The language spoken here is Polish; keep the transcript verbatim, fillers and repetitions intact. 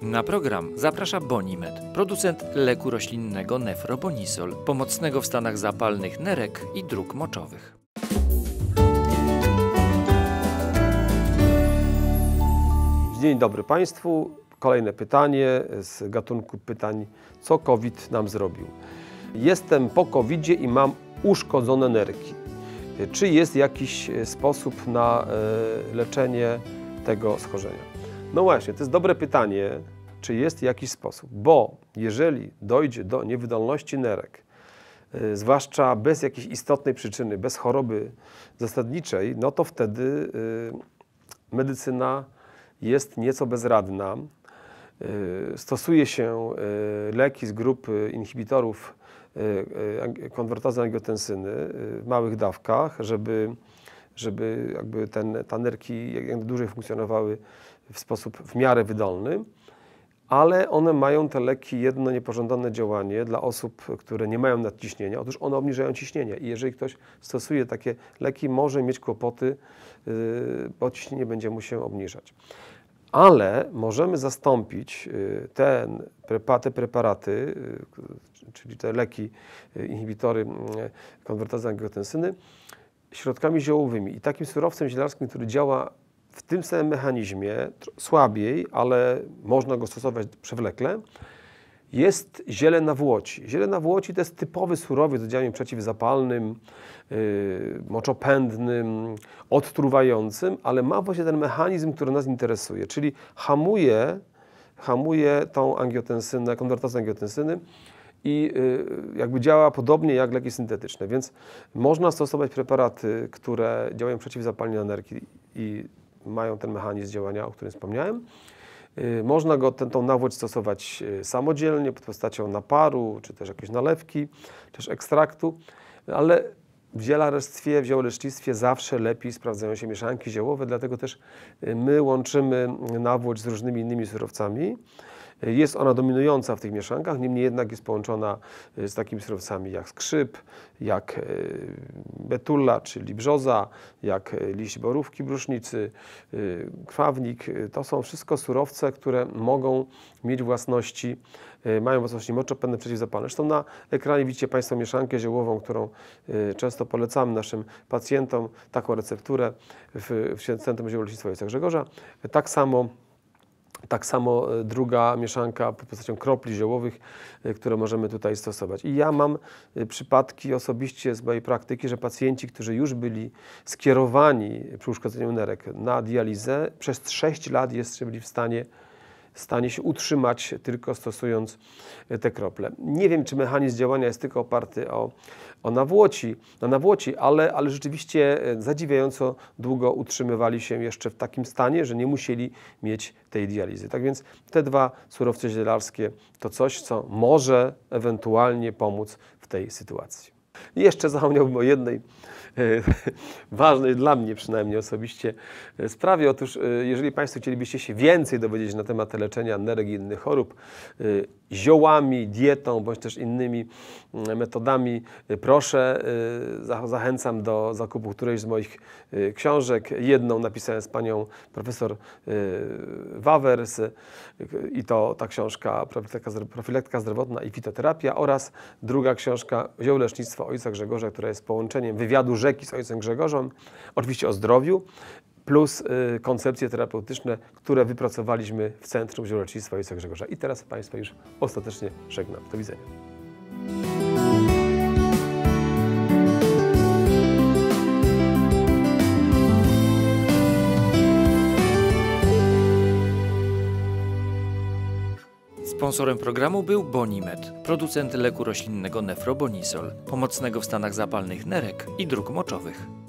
Na program zaprasza Bonimed, producent leku roślinnego Nefrobonisol, pomocnego w stanach zapalnych nerek i dróg moczowych. Dzień dobry Państwu. Kolejne pytanie z gatunku pytań, co COVID nam zrobił. Jestem po kowidzie i mam uszkodzone nerki. Czy jest jakiś sposób na leczenie tego schorzenia? No właśnie, to jest dobre pytanie, czy jest jakiś sposób, bo jeżeli dojdzie do niewydolności nerek, zwłaszcza bez jakiejś istotnej przyczyny, bez choroby zasadniczej, no to wtedy medycyna jest nieco bezradna. Stosuje się leki z grupy inhibitorów konwertazy angiotensyny w małych dawkach, żeby, żeby jakby ten, te nerki jak najdłużej funkcjonowały w sposób w miarę wydolny, ale one mają te leki jedno niepożądane działanie dla osób, które nie mają nadciśnienia. Otóż one obniżają ciśnienie i jeżeli ktoś stosuje takie leki, może mieć kłopoty, bo ciśnienie będzie mu się obniżać. Ale możemy zastąpić ten, te preparaty, czyli te leki, inhibitory konwertazy angiotensyny, środkami ziołowymi. I takim surowcem zielarskim, który działa w tym samym mechanizmie, słabiej, ale można go stosować przewlekle, jest ziele nawłoci. Ziele nawłoci to jest typowy surowiec z oddziałem przeciwzapalnym, yy, moczopędnym, odtruwającym, ale ma właśnie ten mechanizm, który nas interesuje, czyli hamuje, hamuje tą angiotensynę, konwertazę angiotensyny i yy, jakby działa podobnie jak leki syntetyczne, więc można stosować preparaty, które działają przeciwzapalnie na nerki i mają ten mechanizm działania, o którym wspomniałem. Można go, tę nawłoć stosować samodzielnie pod postacią naparu, czy też jakiejś nalewki, czy też ekstraktu, ale w zielarstwie, w ziołolecznictwie zawsze lepiej sprawdzają się mieszanki ziołowe, dlatego też my łączymy nawłoć z różnymi innymi surowcami. Jest ona dominująca w tych mieszankach, niemniej jednak jest połączona z takimi surowcami jak skrzyp, jak betulla, czyli brzoza, jak liść borówki brusznicy, krwawnik. To są wszystko surowce, które mogą mieć własności, mają własności moczopędne, przeciwzapalne. Zresztą na ekranie widzicie Państwo mieszankę ziołową, którą często polecamy naszym pacjentom, taką recepturę w, w Centrum Ziołolecznictwa Ojca Grzegorza. Tak samo Tak samo druga mieszanka pod postacią kropli ziołowych, które możemy tutaj stosować. I ja mam przypadki osobiście z mojej praktyki, że pacjenci, którzy już byli skierowani przy uszkodzeniu nerek na dializę, przez sześć lat jeszcze byli w stanie stanie się utrzymać tylko stosując te krople. Nie wiem, czy mechanizm działania jest tylko oparty o, o nawłoci, na nawłoci, ale, ale rzeczywiście zadziwiająco długo utrzymywali się jeszcze w takim stanie, że nie musieli mieć tej dializy. Tak więc te dwa surowce zielarskie to coś, co może ewentualnie pomóc w tej sytuacji. I jeszcze zapomniałbym o jednej e, ważnej dla mnie przynajmniej osobiście e, sprawie. Otóż e, jeżeli Państwo chcielibyście się więcej dowiedzieć na temat leczenia nerek i innych chorób e, ziołami, dietą bądź też innymi e, metodami, e, proszę, e, za, zachęcam do zakupu którejś z moich e, książek. Jedną napisałem z panią profesor e, Wawers e, i to ta książka Profilaktyka, Profilaktyka zdrowotna i fitoterapia oraz druga książka Ziołolecznictwo Ojca Grzegorza, która jest połączeniem wywiadu rzeki z Ojcem Grzegorzem, oczywiście o zdrowiu, plus y, koncepcje terapeutyczne, które wypracowaliśmy w Centrum Ziołolecznictwa Ojca Grzegorza. I teraz Państwa już ostatecznie żegnam. Do widzenia. Sponsorem programu był Bonimed, producent leku roślinnego Nefrobonisol, pomocnego w stanach zapalnych nerek i dróg moczowych.